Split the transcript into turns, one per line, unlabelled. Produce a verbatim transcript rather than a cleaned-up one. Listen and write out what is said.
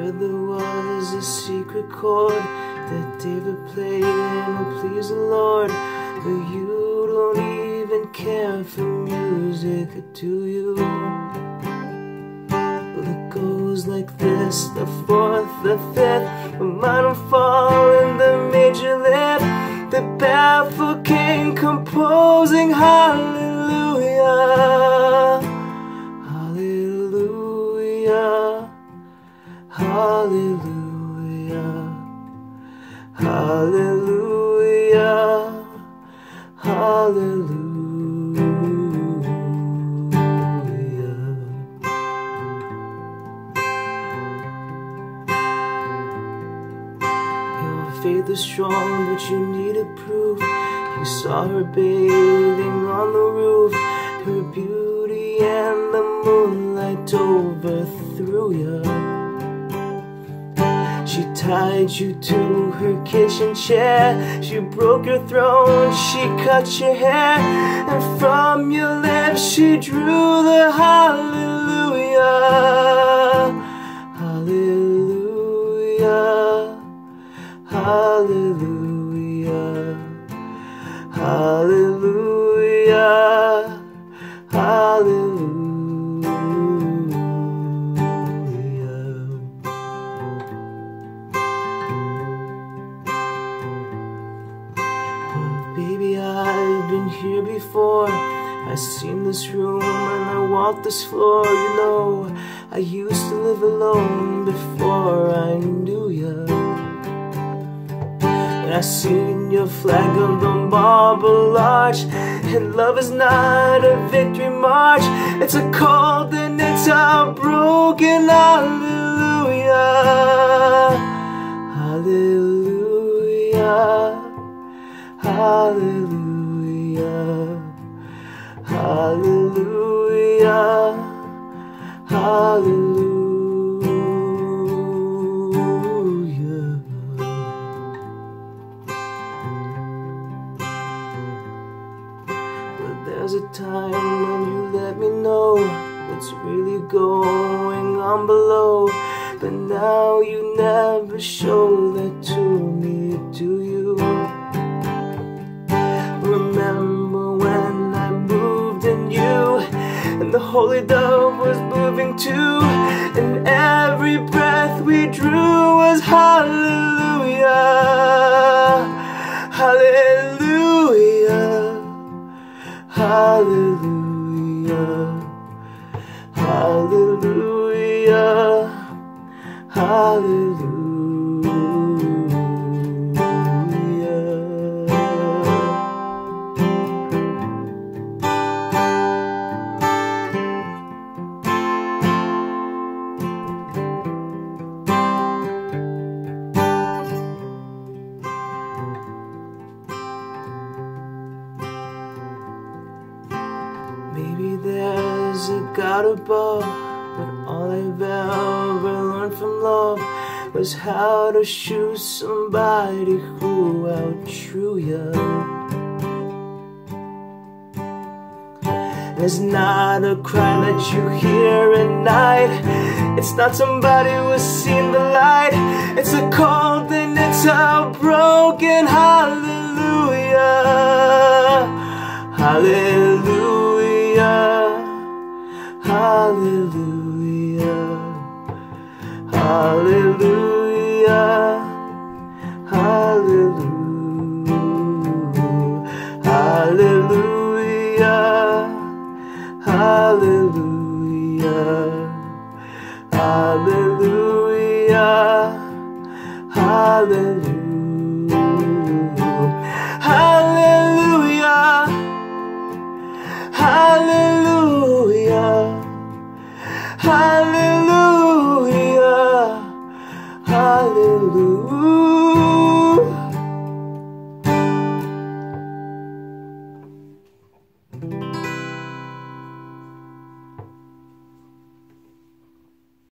said there was a secret chord that David played and it pleased the Lord, but you don't even care for music, do you? Well, it goes like this: the fourth, the fifth, the minor fall in the major lift, the baffled king composing hallelujah, hallelujah, hallelujah, hallelujah, hallelujah. Your faith is strong, but you needed proof. You saw her bathing on the roof, her beauty and the moonlight overthrew you. She tied you to her kitchen chair, she broke your throne, she cut your hair, and from your lips she drew the hallelujah, hallelujah, hallelujah, hallelujah, hallelujah. Baby, I've been here before. I've seen this room and I walked this floor. You know, I used to live alone before I knew ya. And I seen your flag on the marble arch. And love is not a victory march, it's a cold and it's a broken hallelujah, hallelujah, hallelujah, hallelujah, hallelujah. But there's a time when you let me know what's really going on below, but now you never show that to me, do you? Remember when I moved in you, and the holy dove was moving too, and every breath we drew was hallelujah, hallelujah, hallelujah, hallelujah, hallelujah. Maybe there's a God above, but all I've ever learned from love was how to shoot somebody who outdrew ya. And it's not a cry that you hear at night, it's not somebody who's seen the light, it's a cold and it's a broken hallelujah, hallelujah, hallelujah, hallelujah, hallelujah, hallelujah, hallelujah, hallelujah, hallelujah, hallelujah, hallelujah.